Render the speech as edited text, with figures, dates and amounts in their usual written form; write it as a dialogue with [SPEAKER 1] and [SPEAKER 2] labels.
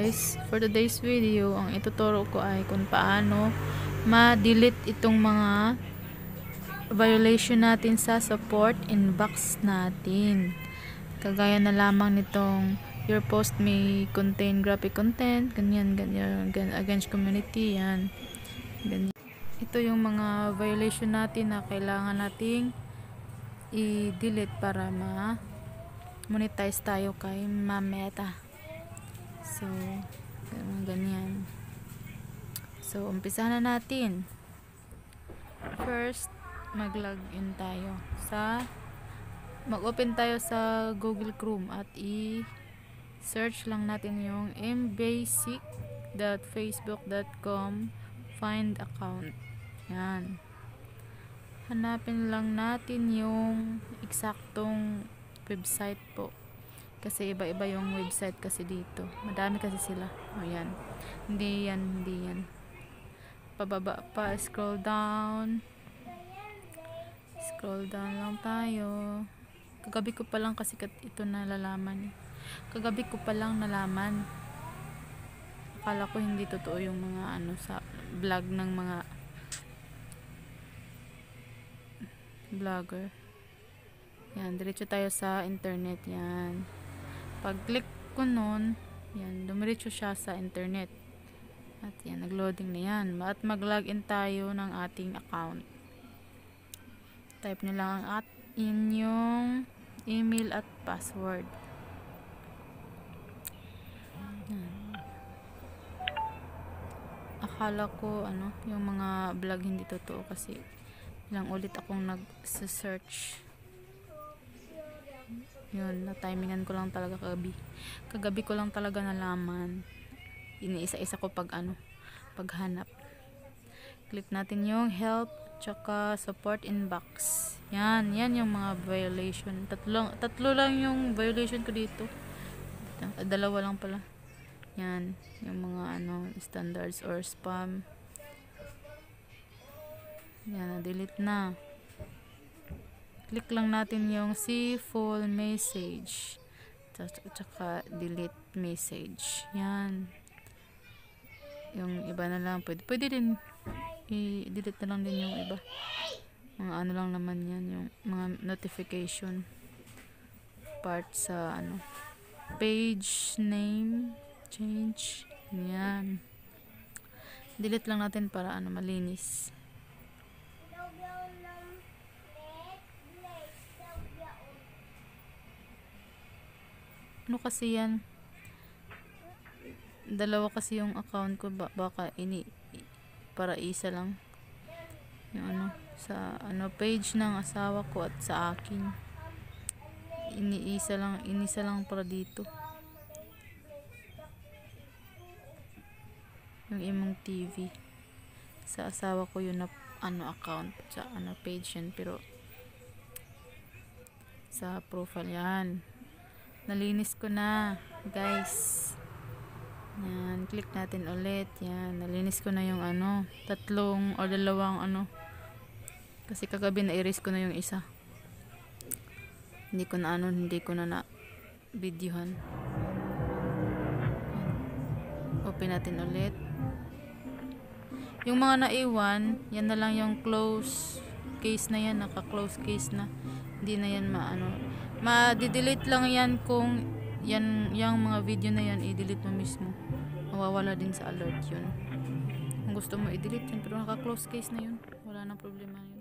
[SPEAKER 1] guys, for today's video, ang ituturo ko ay kung paano ma-delete itong mga violation natin sa support inbox natin. Kagaya na lamang nitong your post may contain graphic content, ganyan, against community, yan. Ganyan. Ito yung mga violation natin na kailangan nating i-delete para ma-monetize tayo kay Meta. So, ganyan. So, umpisahan na natin. First, mag-login tayo mag-open tayo sa Google Chrome at i-search lang natin yung mbasic.facebook.com find account. Yan. Hanapin lang natin yung eksaktong website po. Kasi iba-iba yung website kasi dito. Madami kasi sila. O yan. Hindi yan. Pababa pa. Scroll down. Scroll down lang tayo. Kagabi ko pa lang kasi ito nalalaman. Kagabi ko pa lang nalaman. Akala ko hindi totoo yung mga sa vlog ng mga vlogger. Yan. Diretso tayo sa internet. Yan. Pag-click ko nun, yan, dumiretso siya sa internet. At yan, nag-loading na yan. At mag-login tayo ng ating account. Type nyo lang ang inyong email at password. Yan. Akala ko, yung mga vlog hindi totoo kasi ilang ulit akong nag-search. Yun, na-timingan ko lang talaga kagabi ko lang talaga nalaman. Iniisa-isa ko paghanap. Click natin yung help tsaka support inbox. Yan yung mga violation. Tatlo lang yung violation ko dito. Dalawa lang pala. Yan, yung mga standards or spam. Yan, na-delete na. Click lang natin yung see full message. Tsaka delete message. Yan. Yung iba na lang. Pwede din i-delete na lang din yung iba. Mga lang naman yan. Yung mga notification part sa page name change. Yan. Delete lang natin para malinis. Kasi yan, dalawa kasi yung account ko, baka para isa lang yung sa page ng asawa ko at sa akin, inisa lang para dito yung imong TV. Sa asawa ko yun na account sa page yan, pero sa profile yan. Nalinis ko na, guys. Yan, click natin ulit. Yan, nalinis ko na yung tatlong o dalawang kasi kagabi na-erase ko na yung isa. Hindi ko na videohan. Open natin ulit. Yung mga naiwan, yan na lang yung close case na yan, naka-close case na. Hindi na yan ma-delete lang yan kung yung mga video na yan i-delete mo mismo. Mawawala din sa alert yun. Kung gusto mo i-delete yan, pero naka-close case na yun, wala nang problema yun.